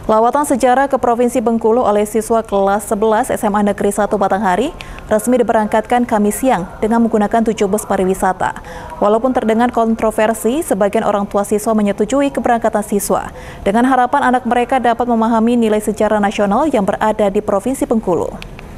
Lawatan sejarah ke Provinsi Bengkulu oleh siswa kelas 11 SMA Negeri 1 Batanghari resmi diberangkatkan Kamis siang dengan menggunakan 7 bus pariwisata. Walaupun terdengar kontroversi, sebagian orang tua siswa menyetujui keberangkatan siswa dengan harapan anak mereka dapat memahami nilai sejarah nasional yang berada di Provinsi Bengkulu.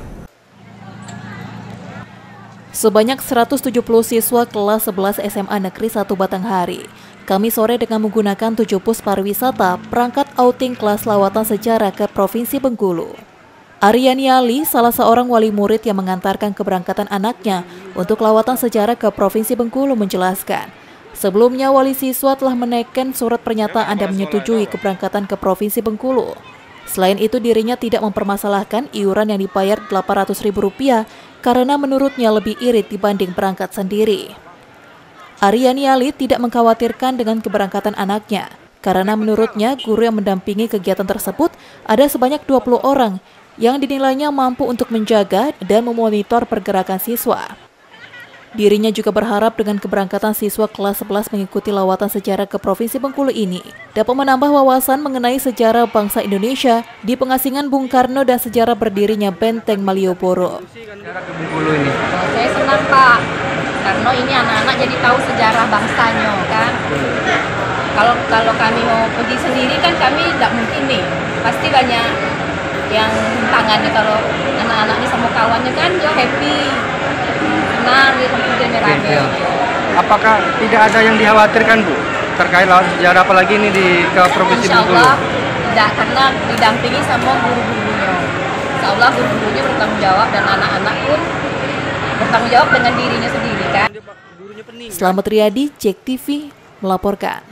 Sebanyak 170 siswa kelas 11 SMA Negeri 1 Batanghari Kamis sore dengan menggunakan 7 bus pariwisata berangkat outing kelas lawatan sejarah ke Provinsi Bengkulu. Aryani Ali, salah seorang wali murid yang mengantarkan keberangkatan anaknya untuk lawatan sejarah ke Provinsi Bengkulu menjelaskan, sebelumnya wali siswa telah menaikkan surat pernyataan dan menyetujui keberangkatan ke Provinsi Bengkulu. Selain itu, dirinya tidak mempermasalahkan iuran yang dibayar Rp800.000 karena menurutnya lebih irit dibanding berangkat sendiri. Aryani Ali tidak mengkhawatirkan dengan keberangkatan anaknya, karena menurutnya guru yang mendampingi kegiatan tersebut ada sebanyak 20 orang yang dinilainya mampu untuk menjaga dan memonitor pergerakan siswa. Dirinya juga berharap dengan keberangkatan siswa kelas 11 mengikuti lawatan sejarah ke Provinsi Bengkulu ini dapat menambah wawasan mengenai sejarah bangsa Indonesia di pengasingan Bung Karno dan sejarah berdirinya Benteng Malioboro. Saya senang, Pak, karena ini anak-anak jadi tahu sejarah bangsanya kan. Kalau kami mau pergi sendiri kan kami tidak mungkin nih, pasti banyak yang tangannya. Kalau anak-anak ini sama kawannya kan dia happy, senang gitu, kemudian rame. Apakah tidak ada yang dikhawatirkan, Bu, terkait lawan sejarah apalagi ini ke Provinsi Bengkulu? Insya Allah tidak, karena didampingi sama guru-gurunya. Insya Allah guru-gurunya bertanggung jawab dan anak-anak pun bertanggung jawab dengan dirinya sendiri kan. Selamat Riyadi, JEK TV melaporkan.